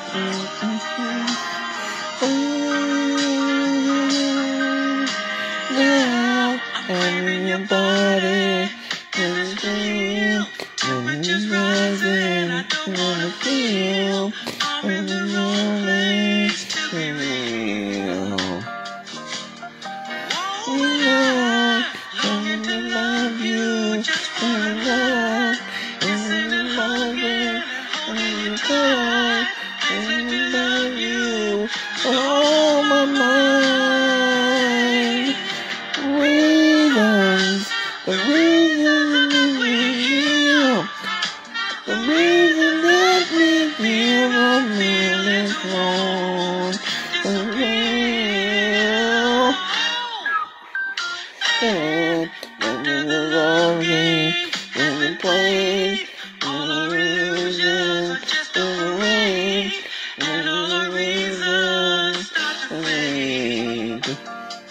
Now, having your body, and dream, when it's rising, when it's feel, when it's lonely, when it's real. And I love you, and I love you, and I love you, oh my mind. Reasons, the reason that we feel a million wrong, the real, and when you love me, when you play, when you reason, when you rain, when you reason, when you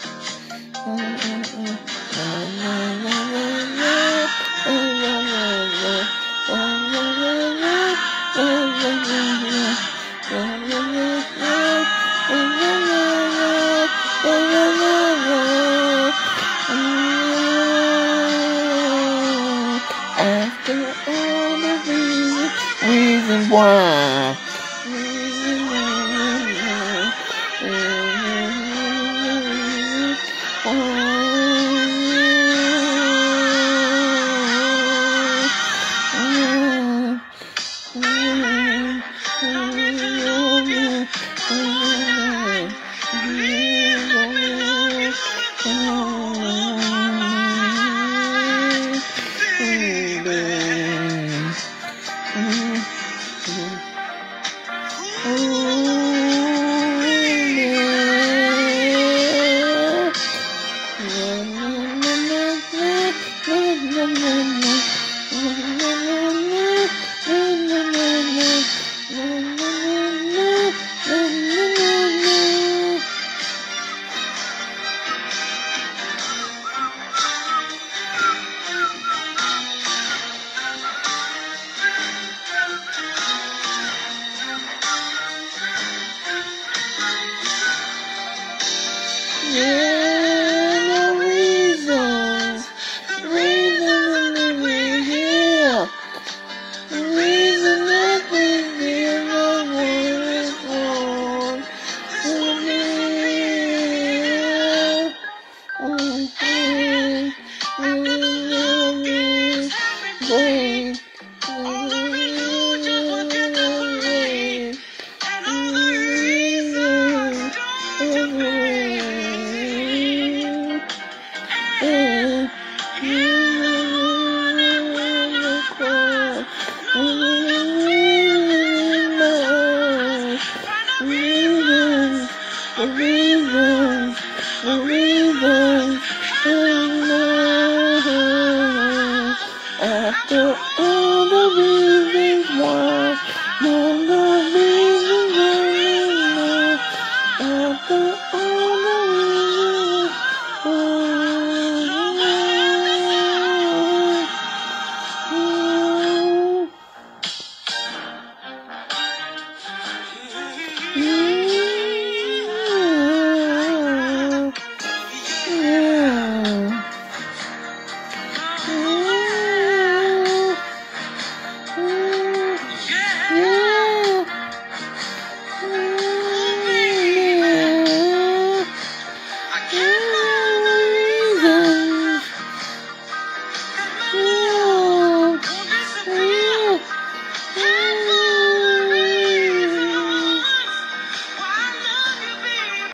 after all the reasons why. After all the reasons why, all the reasons why, after all the reasons why.